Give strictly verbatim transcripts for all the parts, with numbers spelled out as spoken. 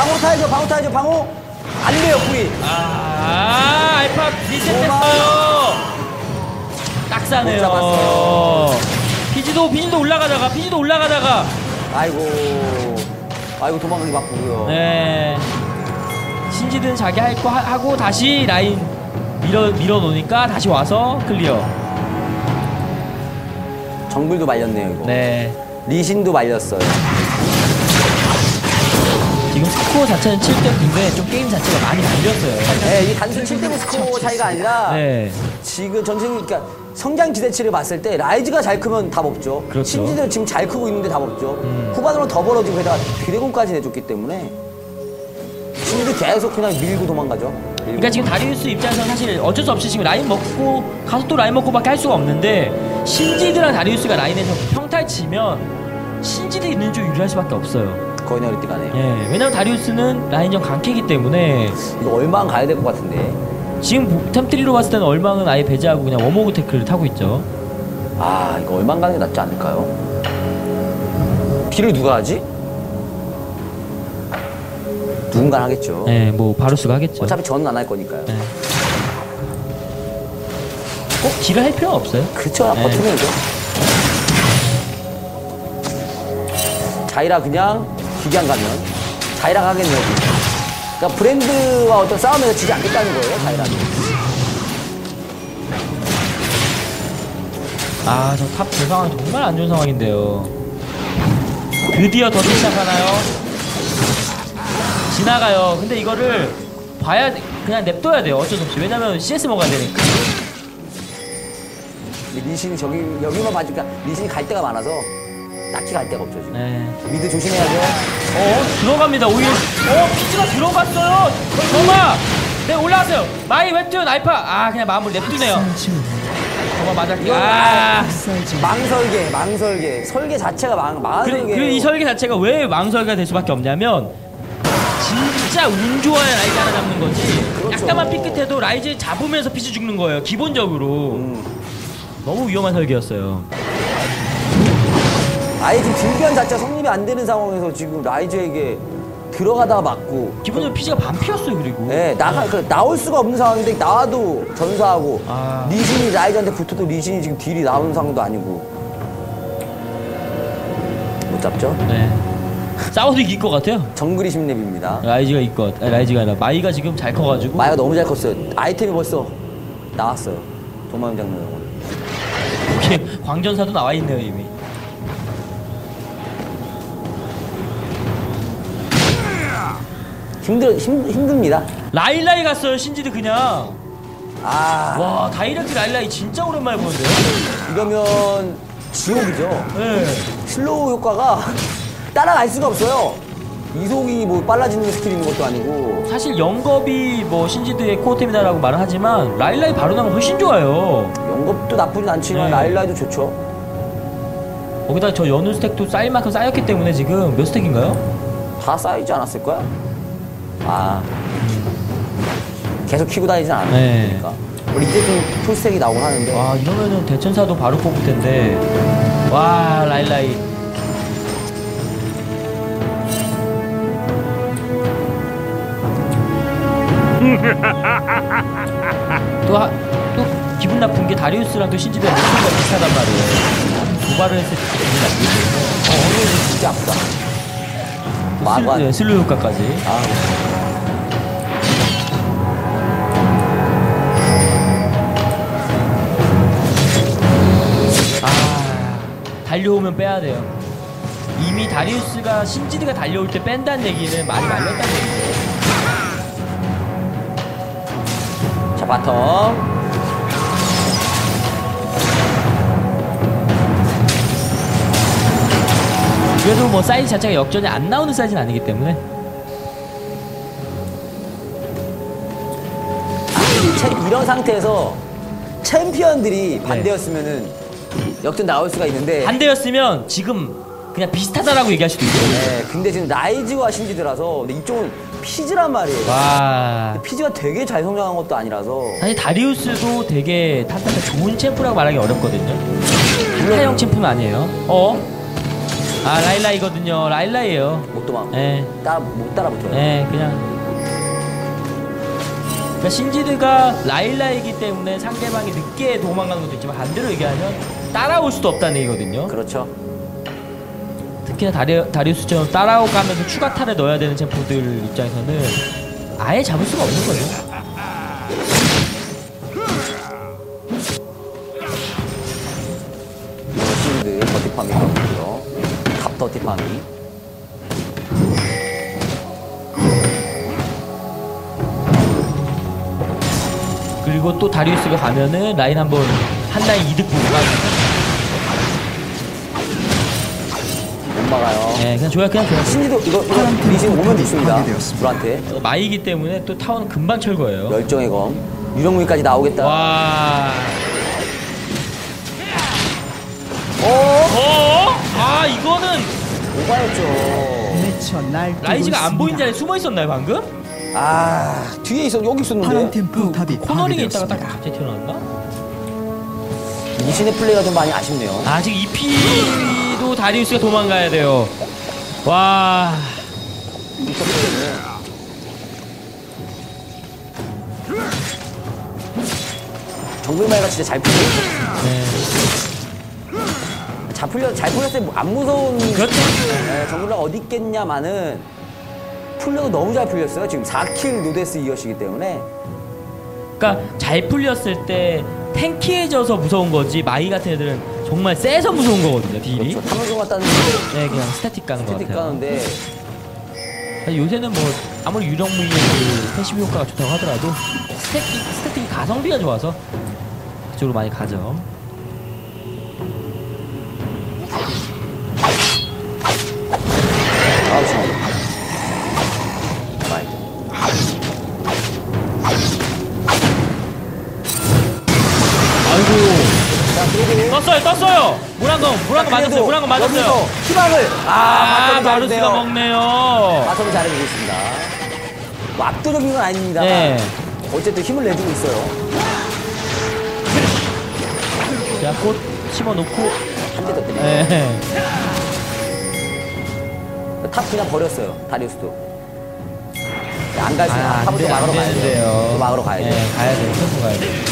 방어 타야죠, 방어 타야죠, 방어. 안 돼요, 구이. 아, 알파 리셋됐어요. 딱 싸네요. 피지도, 피지도 올라가다가, 피지도 올라가다가. 아이고. 아이고, 도망가기 바쁘고요. 네. 신지든 자기 할 거 하고 다시 라인 밀어, 밀어 놓으니까 다시 와서 클리어. 정글도 말렸네요, 이거. 네. 리신도 말렸어요. 지금 스코어 자체는 칠 대 구인데 좀 게임 자체가 많이 밀렸어요. 네, 이 단순 칠 대 구 스코어 차이가 아니라 네. 지금 전체적인 그러니까 성장 기대치를 봤을 때 라이즈가 잘 크면 답 없죠. 그렇죠. 신지도 지금 잘 크고 있는데 답 없죠. 음. 후반으로 더 벌어지고 게다가 드래곤까지 내줬기 때문에 신지도 계속 그냥 밀고 도망가죠. 밀고. 그러니까 지금 다리우스 입장에서는 사실 어쩔 수 없이 지금 라인 먹고 가서 또 라인 먹고밖에 할 수가 없는데 신지드랑 다리우스가 라인에서 평타를 치면 신지드 있는 쪽 유리할 수밖에 없어요. 거의 어리띠가네요. 예, 왜냐면 다리우스는 라인전 강캐이기 때문에 이거 얼마나 가야 될 것 같은데. 지금 템트리로 봤을 때는 얼망은 아예 배제하고 그냥 워머그 태클을 타고 있죠. 아, 이거 얼마나 가는 게 낫지 않을까요? 딜을 누가 하지? 누군가 하겠죠. 예, 뭐 바루스가 하겠죠. 어차피 저는 안 할 거니까요. 예. 꼭 딜을 할 필요는 없어요. 그쵸, 네. 버티면죠. 자이라 그냥 기기한 가면 자이라 가겠네요. 그러니까 브랜드와 어떤 싸움에서 지지 않겠다는 거예요, 자이라는. 아, 저 탑 그 상황 정말 안 좋은 상황인데요. 드디어 더 시작하나요? 지나가요. 근데 이거를 봐야 돼. 그냥 냅둬야 돼요. 어쩔 수 없이. 왜냐면 씨에스 먹어야 되니까. 리신이 저기 여기만 봐주니까 리신이 갈 데가 많아서 딱히 갈 데가 없죠 지금. 네. 미드 조심해야죠. 어, 들어갑니다. 오히려. 어, 피치가 들어갔어요. 정말. 네, 올라왔어요. 마이 웹툰 알파. 아, 그냥 마음을 냅두네요. 정말 맞았게. 아. 망설계, 망설계. 설계 자체가 망, 망설계. 그리고 이 설계 자체가 왜 망설계가 될 수밖에 없냐면 진짜 운 좋아야 라이즈 하나 잡는 거지. 그렇죠. 약간만 삐끗해도 라이즈 잡으면서 피치 죽는 거예요. 기본적으로. 음. 너무 위험한 설계였어요. 아예 지금 딜변 자체가 성립이 안 되는 상황에서 지금 라이즈에게 들어가다가 맞고. 기본적으로 피치가 반피였어요. 그리고. 네, 나가, 그, 나올 수가 없는 상황인데 나와도 전사하고 아. 리신이 라이즈한테 붙어도 리신이 지금 딜이 나오는 상황도 아니고 못 잡죠? 네. 싸워도 이길 것 같아요. 정글이 십 렙입니다. 라이즈가 이것. 아니, 라이즈가 아니라 마이가 지금 잘 커가지고. 마이가 너무 잘 컸어요. 아이템이 벌써 나왔어요. 도마뱀 장르. 광전사도 나와 있네요 이미. 힘들 힘 힘듭니다. 라일라이 갔어요 신지드 그냥. 아, 와 다이렉트 라일라이 진짜 오랜만에 보는데요. 이러면 지옥이죠. 네. 슬로우 효과가 따라갈 수가 없어요. 이속이 뭐 빨라지는 스킬이 있는 것도 아니고. 사실 영겁이 뭐 신지드의 코어템이다라고 말은 하지만 라일라이 바로 나면 훨씬 좋아요. 영겁도 나쁘진 않지만 네. 라일라이도 좋죠. 거기다 저 연운 스택도 쌓일 만큼 쌓였기 때문에 지금 몇 스택인가요? 다 쌓이지 않았을 거야? 아, 계속 키고 다니진 않으니까. 네. 우리 이제 좀 풀스택이 나오긴 하는데. 와 이러면은 대천사도 바로 뽑을 텐데. 와 라일라이. 또, 하, 또 기분 나쁜 게 다리우스랑 또 신지드랑 목소리가 비슷하단 말이에요. 도발을 했을 때 기분 나쁘고. 어, 오늘 진짜 아프다. 마관. 슬, 네, 슬루 효과까지. 아, 아, 달려오면 빼야 돼요. 이미 다리우스가 신지드가 달려올 때 뺀다는 얘기는 많이 말렸다는 얘기예요. 자, 바텀. 그래도 뭐 사이즈 자체가 역전이 안 나오는 사이즈는 아니기 때문에. 아, 이런 상태에서 챔피언들이 반대였으면은 역전 나올 수가 있는데. 반대였으면 지금 그냥 비슷하다라고 얘기할 수도 있어요. 네, 근데 지금 라이즈와 신지드라서 근데 이쪽은 피즈란 말이에요. 와. 근데 피즈가 되게 잘 성장한 것도 아니라서. 사실 다리우스도 되게 탄탄한 좋은 챔프라고 말하기 어렵거든요. 타형 챔프는 아니에요. 어? 아 라일라이거든요. 라일라이에요. 못 도망. 예. 따라 못 따라 붙어요. 예, 그냥. 그러니까 신지드가 라일라이기 때문에 상대방이 늦게 도망가는 것도 있지만 반대로 얘기하면 따라올 수도 없다는 얘기거든요. 그렇죠. 특히나 다리, 다리우스처럼 따라오가면서 추가 탈을 넣어야 되는 챔프들 입장에서는 아예 잡을 수가 없는 거예요. 신지드 더티파미 가고요. 탑 더티파미. 그리고 또 다리우스가 가면은 라인 한번 한 라인 이득 보고 가요. 못 막아요. 네, 그냥 좋아요, 그냥 좋아요. 신지도 이거 이거 리신 오면 있습니다. 불한테 어, 마이기 때문에 또 타워는 금방 철거예요. 열정의 검. 유령무기까지 나오겠다. 와. 어? 어? 아 이거는 오바였죠. 라이즈가 안 보인 자리에 숨어 있었나요 방금? 아 뒤에 있었 여기 있었는데. 코너링에 있다가 딱 갑자기 튀어나왔나? 리신의 플레이가 좀 많이 아쉽네요. 아직 이피도 다리우스가 도망가야 돼요. 와. 정글말가 진짜 잘 풀려. 네. 잘 풀려 잘 풀렸을 때 안 무서운. 그렇죠. 네, 정글라가 어디 있겠냐마는 풀려도 너무 잘 풀렸어요. 지금 사 킬 노데스 이어시기 때문에. 그러니까 잘 풀렸을 때 탱키해져서 무서운 거지 마이 같은 애들은 정말 세서 무서운 거거든요 딜이. 그렇죠. 탐험종 같다는 네 그냥 스태틱 가는 거 스틱 같아요. 가는데 요새는 뭐 아무리 유령무이의 그 패시브 효과가 좋다고 하더라도 스태틱, 스태틱이 가성비가 좋아서 그쪽으로 많이 가죠. 아우 참. 마이. 아이고 자 그리고 떴어요 떴어요. 모란검 모란검 맞았어요. 모란검 맞았어요. 여기서 희망을 아, 아 바텀이 마루스가 잘했네요. 먹네요. 바텀이 잘해주고 있습니다. 뭐 압도적인 건 아닙니다. 네. 어쨌든 힘을 내주고 있어요. 자, 꽃 심어놓고. 한 대 더 때리네. 네. 탑 그냥 버렸어요. 다리우스도. 안 갈 수 있어요. 아, 탑을 또 안 막으러 가야 돼요. 되는데요. 또 막으러 가야 돼요. 네, 가야 돼요. 계속 가야 돼요.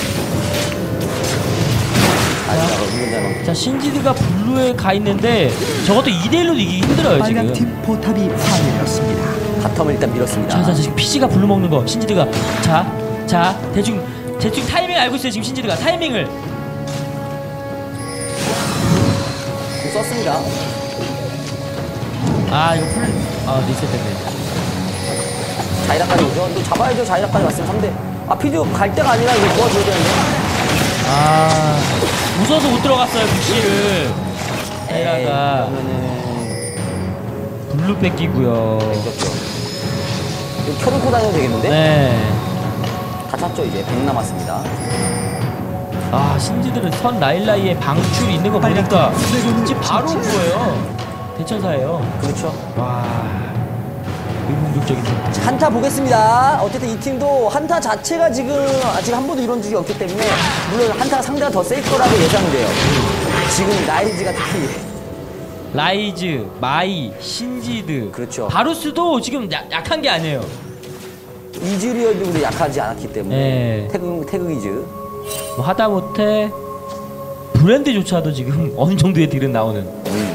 다리우스가 운전자는. 자, 신지드가 블루에 가 있는데 저것도 이 대 일로 이기기 힘들어요, 지금. 빨강팀 포탑이 파괴되었습니다. 바텀을 일단 밀었습니다. 자, 자, 지금 피지가 블루 먹는 거. 신지드가. 자, 자, 대충, 대충 타이밍 알고 있어요, 지금 신지드가. 타이밍을. 공 썼습니다. 아, 이거 풀. 아, 리셋 됐네. 자이라까지 오죠. 또 잡아야죠. 자이라까지 왔으면 삼 대. 아, 피드 갈 때가 아니라 이거 도와줘야 되는데. 아, 웃어서 못 들어갔어요, 부시를. 자이라가. 그러면은. 블루 뺏기고요. 그렇죠. 이거 켜놓고 다녀도 되겠는데? 네. 다 찼죠, 이제. 백 남았습니다. 아, 신지들은 선 라일라이에 방출이 있는 거 보니까 지금 바로 그거예요. 대천사예요. 그렇죠. 와, 의문적인 팀. 한타 보겠습니다. 어쨌든 이 팀도 한타 자체가 지금 아직 한 번도 이런 적이 없기 때문에 물론 한타가 상대가 더 셀 거라고 예상돼요. 지금 라이즈가 특히 라이즈, 마이, 신지드, 그렇죠. 바루스도 지금 야, 약한 게 아니에요. 이즈리얼도 약하지 않았기 때문에 네. 태극 태극이즈. 뭐 하다못해 브랜드조차도 지금 어느 정도의 딜은 나오는. 음.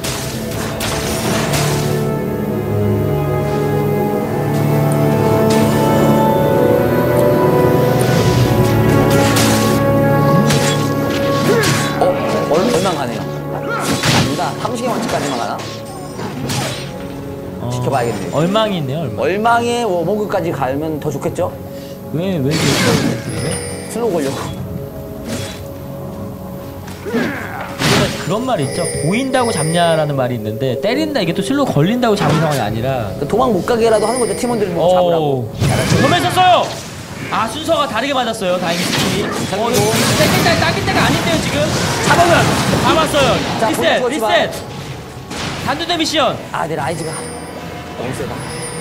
어? 얼, 얼마 가네요? 아니다. 삼십의 왕치까지만 가나? 어, 지켜봐야겠네요. 얼망이 있네요, 얼망. 얼망의 워머그까지 가면 더 좋겠죠? 왜, 왜 이렇게 슬로우 걸려고. 그런 말이 있죠. 보인다고 잡냐라는 말이 있는데 때린다 이게 또 슬로우 걸린다고 잡은 상황이 아니라. 도망 못 가게라도 하는 거죠. 팀원들을 뭐 잡으라고. 전면 썼어요. 아 순서가 다르게 맞았어요. 다행히 스킬이. 어, 이거 땡길 때 딱일 때가 아닌데요 지금. 잡으면! 잡았어요. 자, 리셋, 보여주었지만. 리셋. 단두대 미션. 아, 내 라이즈가 너무 세다.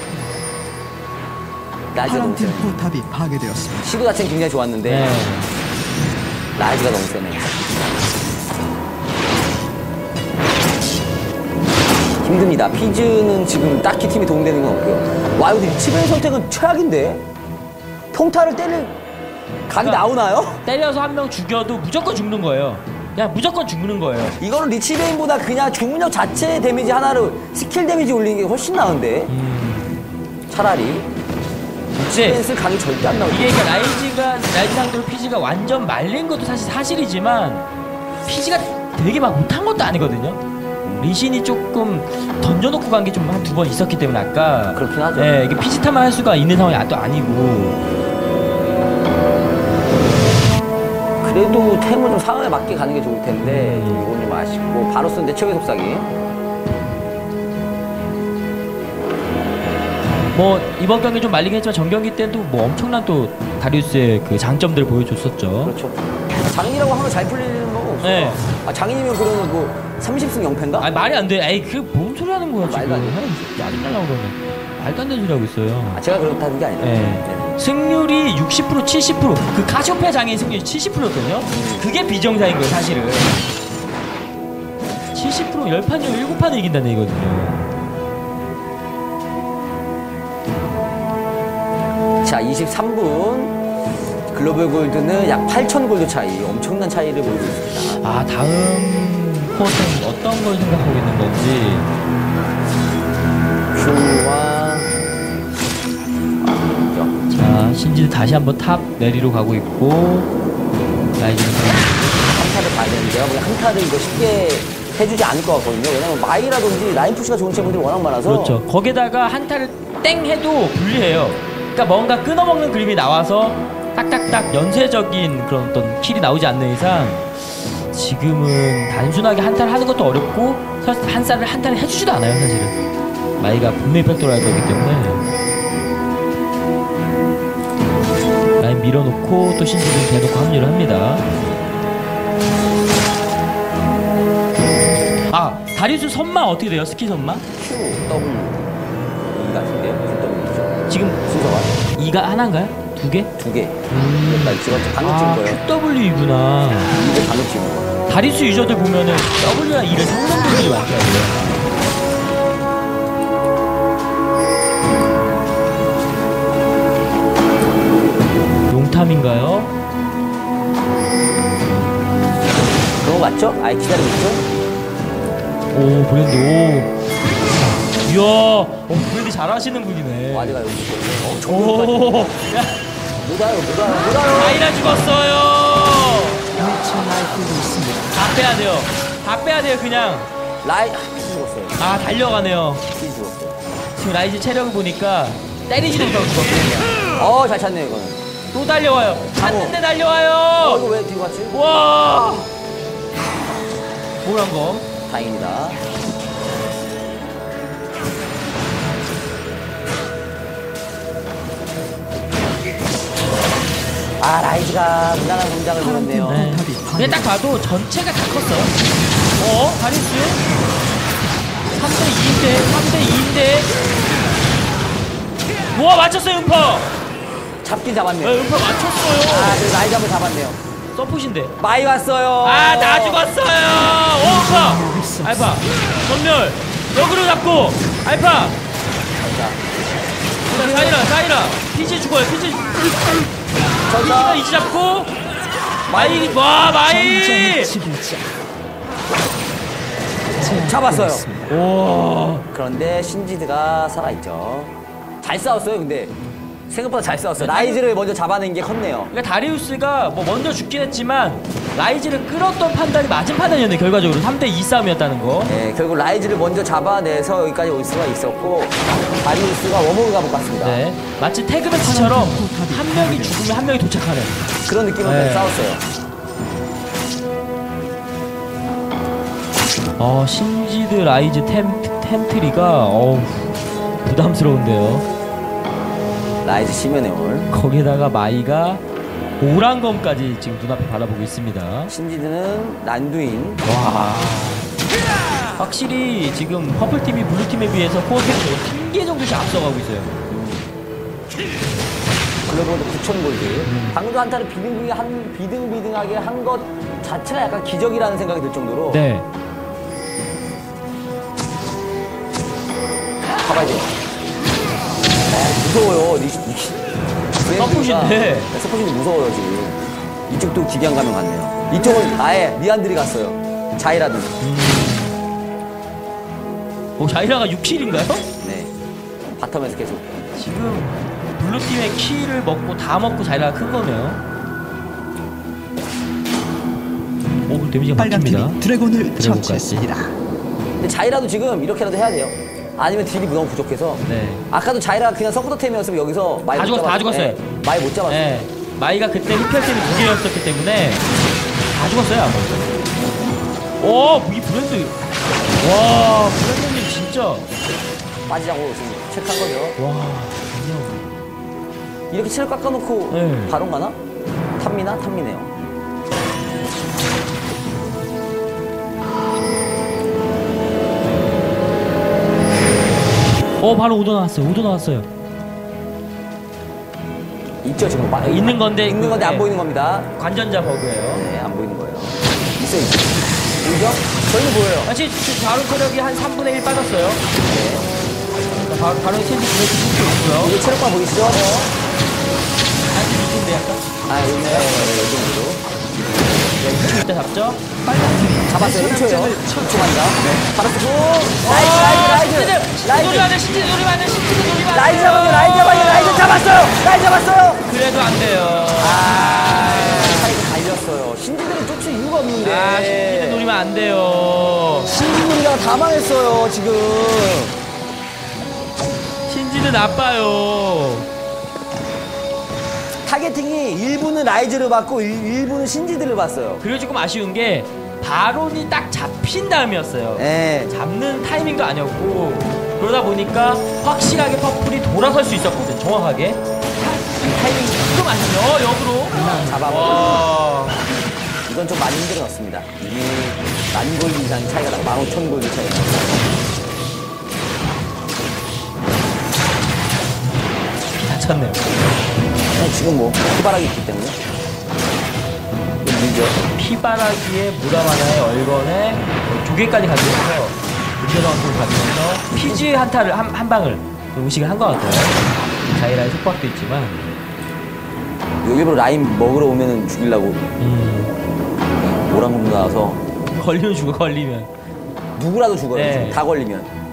라이즈가 너무 파란팀 세네. 포탑이 파괴되었습니다. 시도 자체는 굉장히 좋았는데 네. 라이즈가 너무 세네. 힘듭니다. 피즈는 지금 딱히 팀이 도움되는 건 없고요. 와, 근데 리치베의 선택은 최악인데? 평타를 때릴 각이 그러니까 나오나요? 때려서 한 명 죽여도 무조건 죽는 거예요. 그냥 무조건 죽는 거예요. 이거는 리치베인보다 그냥 주문력 자체의 데미지 하나로 스킬 데미지 올리는 게 훨씬 나은데. 음. 차라리 이제 리치베인스 각이 절대 안 나오죠. 이게 그러니까 라이즈가 라이즈 상대로 피지가 완전 말린 것도 사실 사실이지만 피지가 되게 막 못한 것도 아니거든요. 리신이 조금 던져놓고 간 게 좀 한 두 번 있었기 때문에 아까 그렇긴 하죠. 예, 이게 피지 탐할 수가 있는 상황이 또 아니고. 그래도 템을 좀 상황에 맞게 가는 게 좋을 텐데 좀 이건 좀 아쉽고 바로 쓰는데 최후의 속삭이. 뭐 이번 경기 좀 말리긴 했지만 전 경기 때도 뭐 엄청난 또 다리우스의 그 장점들을 보여줬었죠. 그렇죠. 장인이라고 하면 잘 풀리는 거 없어요. 네. 아, 장인이면 그러면 뭐 삼십 승 영 패인가? 아 말이 안 돼. 에이 그 뭔 소리 하는 거야 지금. 말도 안 돼. 짜증나려고 그러네. 말도 안 되는 소리 하고 있어요. 아, 제가 그렇다는 게 아니라. 네. 네. 승률이 육십 퍼센트 칠십 퍼센트 그 카시오페아 장애인 승률이 칠십 퍼센트거든요. 그게 비정상인 거예요 사실은. 칠십 퍼센트 열 판 중 일곱 판을 이긴다는 얘기거든요. 자, 이십삼 분 글로벌 골드는 약 팔천 골드 차이, 엄청난 차이를 보이고 있습니다. 아 다음 쿼터는 어떤 걸 생각하고 있는 건지. 큐와 자 신지도 다시 한번 탑 내리로 가고 있고 라이즈는 한타를 봐야 되는데 제가 보기엔 한타를 이거 쉽게 해주지 않을 것 같거든요. 왜냐면 마이라든지 라인 푸시가 좋은 챔프들이 워낙 많아서. 그렇죠. 거기다가 한타를 땡 해도 불리해요. 그러니까 뭔가 끊어먹는 그림이 나와서 딱딱딱 연쇄적인 그런 어떤 킬이 나오지 않는 이상 지금은 단순하게 한타를 하는 것도 어렵고 한타를 한타를 해주지도 않아요 사실은. 마이가 분명히 팩토를 할 거기 때문에 라인 밀어놓고 또 신지는 대놓고 합류를 합니다. 아 다리우스 선마 어떻게 돼요? 스킬 선마? Q, W, E 같은데요? Q, W죠. 지금 순서가 이가 하나인가요? 두 개? 두 개. 음. 나 지금 방금 찍은 아 거예요. 큐더블유이구나. 이게 방금 찍은 거예요. 다리수 유저들 보면은 W랑 E를 섞는 분들이 많더라고요. 용탐인가요? 그거 맞죠? 아예 기다리고 있죠? 오 브랜드 오. 이야 어, 브랜드 잘하시는 분이네. 와드가 여기 있거든요. 어, 정말 오. 야 못 와요, 못 와요, 못 와요. 라이라 죽었어요. 미쳐 날뛰고 있습니다. 다 빼야 돼요. 다 빼야 돼요 그냥. 라이, 아, 죽었어요. 아 달려가네요. 피 죽었어요. 지금 라이즈 체력을 보니까 때리지도 못하고 죽었거든요. 어, 잘 찼네요, 이거는. 또 달려와요. 찾는데 어, 이거 달려와요. 왜 뒤로 갔지? 와. 뭐란 거? 다행입니다. 아, 라이즈가 무난한 성장을 보였네요. 네. 근데 딱 봐도 전체가 다 컸어요. 어? 다리스? 삼 대 이인데, 삼 대 이인데. 우와, 맞췄어요, 음퍼! 잡긴 네, 잡았네요. 음퍼 아, 맞췄어요. 그래도 라이즈 한번 잡았네요. 서폿인데. 마이 왔어요. 아, 나 죽었어요! 오, 음퍼! 알파, 전멸, 역으로 잡고, 알파! 자, 그다음 사이라, 사이라. 피지 죽어요, 피지. 피지가 저자 이지 잡고, 마이, 와, 마이! 잡았어요. 오. 그런데 신지드가 살아있죠. 잘 싸웠어요, 근데. 생각보다 잘 싸웠어요. 라이즈를 먼저 잡아낸 게 컸네요. 그러니까 다리우스가 뭐 먼저 죽긴 했지만 라이즈를 끌었던 판단이 맞은 판단이었네 결과적으로. 삼 대 이 싸움이었다는 거. 네, 결국 라이즈를 먼저 잡아내서 여기까지 올 수가 있었고 다리우스가 워머그가 못 갔습니다. 네, 마치 태그 매치처럼 한 명이 죽으면 한 명이 도착하는 그런 느낌으로 네. 싸웠어요. 어 신지드 라이즈 템, 템트리가 어우 부담스러운데요. 라이즈 심연의 올. 거기다가 마이가 오란검까지 지금 눈앞에 바라보고 있습니다. 신지드는 난두인. 와 확실히 지금 퍼플팀이 블루팀에 비해서 코어팀이 한 개 정도씩 앞서가고 있어요. 글로벌도 구천 골드. 음. 방금도 한타를 비등비등하게 한, 비등비등하게 한 것 자체가 약간 기적이라는 생각이 들 정도로. 네. 잡아야 돼요. 무서워요. 이, 이, 서포신데. 서포신이 무서워요, 지금. 이쪽도 기괴한 가면 같네요. 이쪽은 아예 리안들이 갔어요. 자이라도. 음. 오, 자이라가 육 킬인가요? 네. 바텀에서 계속. 지금 블루팀의 킬을 먹고 다 먹고 자이라가 큰 거네요. 오, 그럼 데미지가 빨간 막힙니다. 팀이 드래곤을 드래곤까지. 처치했습니다. 근데 자이라도 지금 이렇게라도 해야 돼요. 아니면 딜이 너무 부족해서. 네. 아까도 자이라가 그냥 서포터템이었으면 여기서 많이 다 못 죽었어, 다 잡았- 죽었어요. 네, 많이 못 잡았어요. 네. 마이가 그때 흡혈템이 두 개였었기 때문에 다 죽었어요, 아무래도. 오, 이 브랜드. 와, 브랜드님 진짜. 빠지자고 지금 체크한 거죠. 와, 그냥. 이렇게 체력 깎아놓고 네. 바론 가나? 탑미나? 탑미네요. 어, 바로 오도 나왔어요. 오도 나왔어요. 있죠 지금. 마- 있는 건데 있는 그- 건데 안 네. 보이는 겁니다. 관전자 버그예요. 네, 안 보이는 거예요. 있어요, 있죠. 보이죠? 저희는 보여요. 사실 지금 바로 체력이 한 삼분의 일 빠졌어요. 네. 바로, 바로 체력이 구백구 있고요. 이게 체력만 보이시죠? 한 이쯤인데 약간. 아, 여기네요. 네, 이 정도. 이때 잡죠? 잡았어요. 일 초요. 일 초만이다. 바로 쓰고. 라이즈, 아, 라이즈, 신지들! 라이즈. 라이즈. 노리면 안 돼, 신지들 노리면 안 돼, 신지들 노리면 안 돼. 라이즈 잡았어요. 라이즈 잡았어요. 라이즈 잡았어요. 라이즈 잡았어요. 그래도 안 돼요. 아, 라이즈 갈렸어요. 신지들은 쫓을 이유가 없는데. 아, 신지들 노리면 안 돼요. 신지들이랑 다 망했어요, 지금. 신지들 나빠요. 타겟팅이 일부는 라이즈를 받고 일, 일부는 신지들을 봤어요. 그리고 조금 아쉬운 게 바론이 딱 잡힌 다음이었어요. 예. 잡는 타이밍도 아니었고 그러다 보니까 확실하게 퍼플이 돌아설 수 있었거든. 정확하게. 이 타이밍이 조금 아쉽네요. 역으로. 잡아버려. 와. 이건 좀 많이 힘들어졌습니다. 이게 만 골드 이상 차이가 나고 만 오천 골드 차이가 나고. 다쳤네요. 네, 지금 뭐 후바락이 있기 때문에 좀 밀죠. 피바라기에 무라마나의 얼건에 조개까지 가지면서 문제상으로 가지면서 피지 한타를 한, 한 방을 의식을 한 것 같아요. 자이라의 속박도 있지만 여기로 라인 먹으러 오면은 죽이려고 음, 오랑으로 나와서 걸리면 죽어. 걸리면 누구라도 죽어요. 네. 지금 다 걸리면.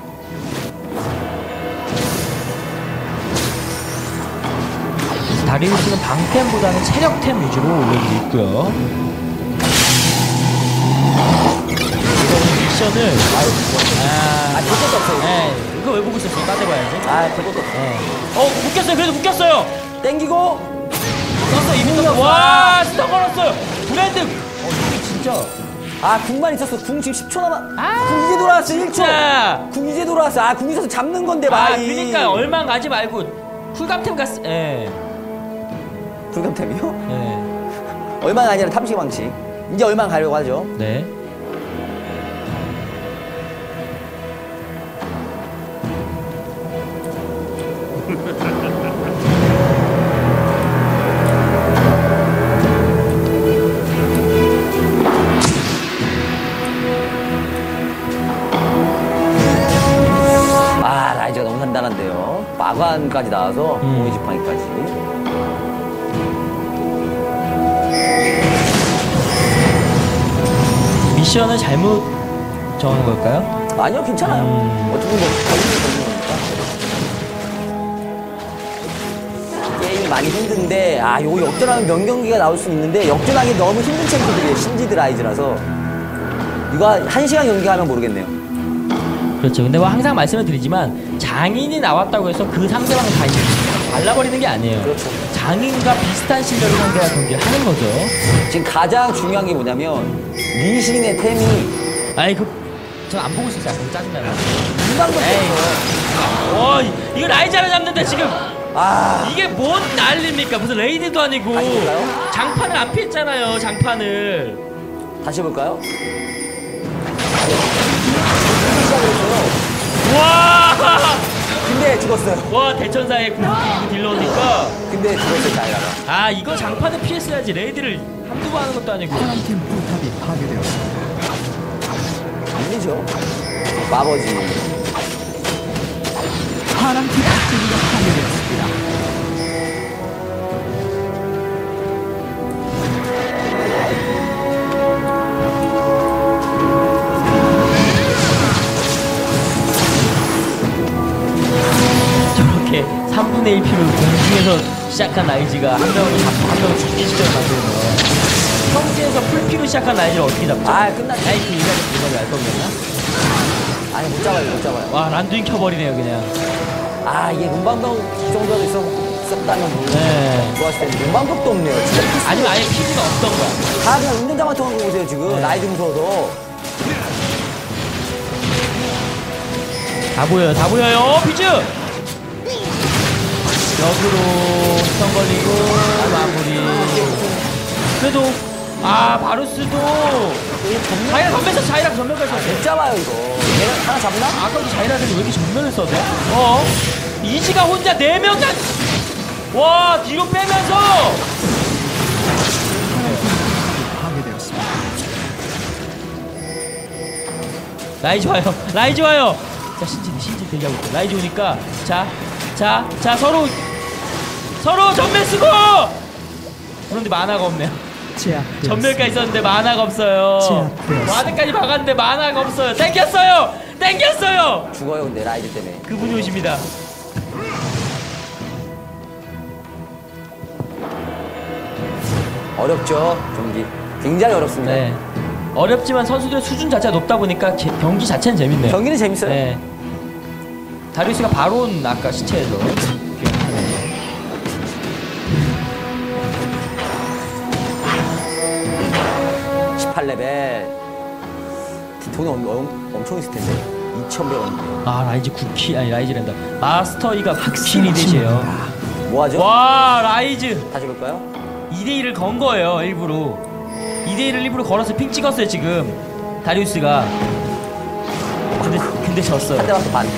다리우스는 방템보다는 체력템 위주로 올려주고 있고요. 이번 미션을 아, 아, 볼 것도 없어요. 네, 이거 왜 보고 있었어요? 따져봐야지. 아, 볼 것도 없어요. 네. 어, 묶였어요. 그래도 묶였어요. 땡기고 썼어. 이미 썼어. 와, 스톱 걸었어요. 브랜드. 어, 이게 진짜. 아, 궁만 있었어. 궁 지금 십 초 남았. 아, 궁 이제 돌아왔어. 일 초. 진짜. 궁 이제 돌아왔어. 아, 궁 있어서 잡는 건데 아, 마이. 그러니까 얼마 가지 말고 쿨감템 갔어. 예. 불감템이요? 예. 얼마가 아니라 탐식 방식. 이제 얼마 가려고 하죠. 네. 아, 라이즈가 너무 단단한데요. 마관까지 나와서 음. 공의 지팡이까지. 미션을 잘못 정한 걸까요? 아니요, 괜찮아요. 음. 어차피 뭐 걸리면 걸리는 거니까. 게임이 많이 힘든데, 아, 요거 역전하면 명경기가 나올 수 있는데, 역전하기 너무 힘든 챔프들이에요. 신지드 라이즈라서. 이거 한 시간 경기하면 모르겠네요. 그렇죠. 근데 뭐 항상 말씀을 드리지만 장인이 나왔다고 해서 그 상대방을 다 발라버리는 게 아니에요. 그렇죠. 장인과 비슷한 실력의 상대와 경기를 하는 거죠. 지금 가장 중요한 게 뭐냐면, 리신의 템이 아이 그 전 안 보고 있었어요. 약간 짜증나요. 금방도 에이. 뺐어. 와 이거 라이즈 하나 잡는데 지금 아, 이게 뭔 난리입니까? 무슨 레이드도 아니고 다시 볼까요? 장판을 안 피했잖아요. 장판을. 다시 해볼까요? 와! 근데 죽었어요. 와 대천사의 공기 딜러니까 근데 죽었어요, 자이라가. 아 이거 장판을 피했어야지. 레이드를 한두 번 하는 것도 아니고. 파란팀 포탑이 파괴되었습니다. 아니죠. 마버지. 파란 팀 억제기가 파괴되었습니다. 저렇게 삼분의 일 피로 공중에서 시작한 라이즈가 한 명을 잡고 한 명을 죽기 시점을 만들면 평지에서 풀피로 시작한 라이즈를 어떻게 잡죠? 아, 끝났네. 라이트 이가를 이거를 알 겁니다. 아니, 못 잡아요, 못 잡아요. 와, 란두인 켜버리네요, 그냥. 아, 이게 문방벽 정도로 있어, 있었다면 뭐 네. 좋았을 텐데. 문방벽도 없네요. 진짜 피스. 아니면 아예 피부가 없던가. 다 그냥 운전자만 통한 거 보세요, 지금. 네. 라이즈 무서워도. 다 보여요, 다 보여요. 어, 비즈! 역으로 스턴 걸리고 마무리. 그래도 아 바루스도 자이라 전면에서 자이라 전면까지 썼어요. 못 잡아요, 이거. 얘는 하나 잡나? 아까도 자이라들이 왜 이렇게 전면을 써대? 어? 이지가 혼자 네 명 다. 와 뒤로 빼면서 파괴되었습니다. 라이즈 와요. 라이즈 와요. 자 신진 신진 대기하고 있고 라이즈 오니까 자 자 자 서로 서로 전면 쓰고. 그런데 만화가 없네요. 제압되었습니다. 전멸까지 있었는데 만화가 없어요. 제압되었습니다. 와드까지 박았는데 만화가 없어요. 땡겼어요. 땡겼어요. 죽어요, 근데 라이즈 때문에. 그분이 오십니다. 어렵죠, 경기. 굉장히 어렵습니다. 네. 어렵지만 선수들의 수준 자체가 높다 보니까 제- 경기 자체는 재밌네요. 경기는 재밌어요. 네. 다리우스가 바론 아까 시체에서 십팔 레벨. 돈이 엄, 엄, 엄청 있을 텐데. 이천백 원. 아 라이즈 구 킬 아니 라이즈랜다. 마스터이가 구 킬이 되세요. 뭐 하죠? 와 라이즈 다시 볼까요? 이 대 일을 건 거예요 일부러. 이 대 일을 일부러 걸어서 핑 찍었어요 지금 다리우스가. 근데 근데 졌어요. 한 대만 더 반.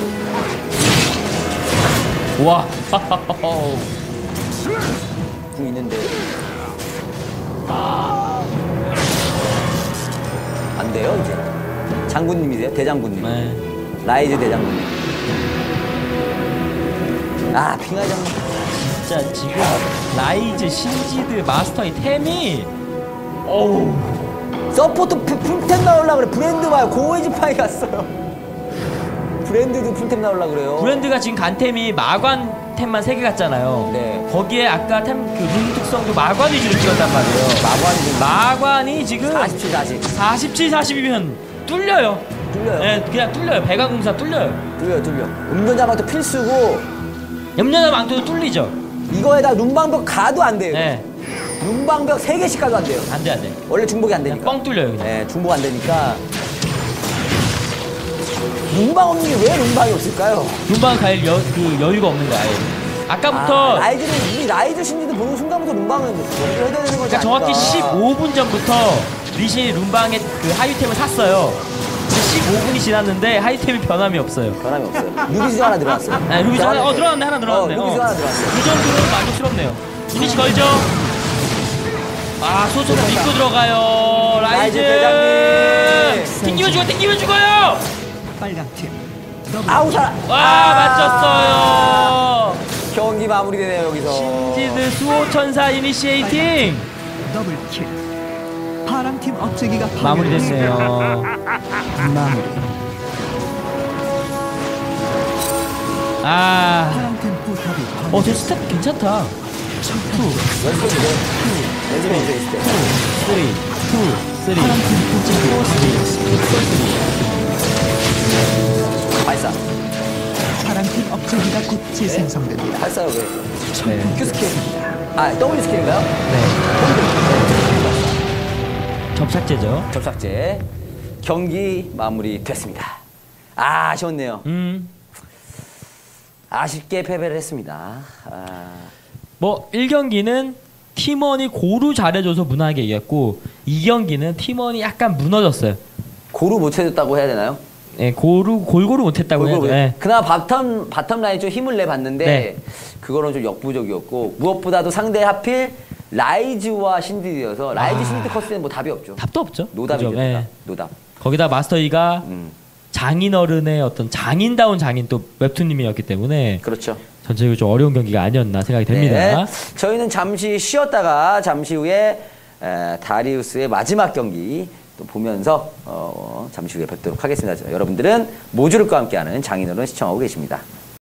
와. 궁 있는데. 안 돼요, 이제. 장군님이세요? 대장군님. 네. 라이즈 대장군님. 아, 핑하이 장군. 진짜 지금 라이즈, 신지드, 마스터의 템이 어우 서포트 풀- 풀템 나오려고 그래. 브랜드 봐요. 고에지 파이 갔어요. 브랜드도 풀템 나오려고 그래요. 브랜드가 지금 간 템이 마관 템만 세 개 같잖아요. 네. 거기에 아까 템그룬 특성도 마관 위주로 찍었단 말이에요. 마관이 마관이 지금 사십칠, 사십. 사십칠, 사십이면 뚫려요. 뚫려요. 네, 그냥 뚫려요. 배가공사 뚫려요. 뚫려, 뚫려. 음전자마도 필수고, 염려나 망토도 뚫리죠. 이거에다 눈방벽 가도 안 돼요. 네, 눈방벽 세 개씩 가도 안 돼요. 안 돼, 안 돼. 원래 중복이 안 그냥 되니까. 뻥 뚫려요, 그냥. 네, 중복 안 되니까. 눈방 없는 게 왜 눈방이 없을까요? 눈방 갈 여, 그 여유가 없는 거야. 아예. 아까부터 아, 라이즈는, 우리 라이즈 신지도 보는 순간부터 눈방은 연결해야 되는 거지. 그러니까 정확히 십오 분 전부터 리신이 룸방의 그 하이템을 샀어요. 근데 십오 분이 지났는데 하이템이 변함이 없어요. 변함이 없어요. 루비즈 하나 들어왔어요. 네, 루비즈 하나, 어, 들어갔네, 하나 들어갔네. 어, 루비즈 어. 하나 들어왔어요. 그 정도로 만족스럽네요. 이니시 걸죠? 아, 소초를 믿고 들어가요. 라이즈! 라이즈 대장님. 튕기면 죽어, 튕기면 죽어요! 빨간 팀 더블 아우, 살 와, 맞췄어요! 경기 마무리되네요, 여기서. 신지드 수호천사 이니시에이팅! 더블 킬. 파란 팀 억제기가 마무리됐네요. 마무리. 아, 파란 팀 포탑이 어, 저 스텝 괜찮다. 연습인데. 연습에 이제 있을 때. 쓰리, 투, 쓰리, 파란 팀 포탑이 발사. 파란 팀 억제기가 곧 재생성됩니다. 발사요, 왜? 네. Q 스킬. 아, W 스킬인가요? 네. 접착제죠. 접착제. 경기 마무리 됐습니다. 아, 아쉬웠네요. 음. 아쉽게 패배를 했습니다. 아, 뭐 일 경기는 팀원이 고루 잘해줘서 무난하게 이겼고 이 경기는 팀원이 약간 무너졌어요. 고루 못 해줬다고 해야 되나요? 네, 고루 골고루 못했다고 해야죠. 골고루 못- 네. 그나마 바텀, 바텀 라인 좀 힘을 내봤는데 네. 그거는 좀 역부족이었고 무엇보다도 상대 하필 라이즈와 신디드여서 라이즈 아. 신디드 커스는 뭐 답이 없죠. 답도 없죠. 노답이죠. 그죠? 노답. 네. 노답. 거기다 마스터 이가 음. 장인어른의 어떤 장인다운 장인 또 웹툰님이었기 때문에 그렇죠. 전체적으로 좀 어려운 경기가 아니었나 생각이 됩니다. 네. 저희는 잠시 쉬었다가 잠시 후에 에, 다리우스의 마지막 경기 또 보면서 어, 잠시 후에 뵙도록 하겠습니다. 여러분들은 모주르과 함께하는 장인어른 시청하고 계십니다.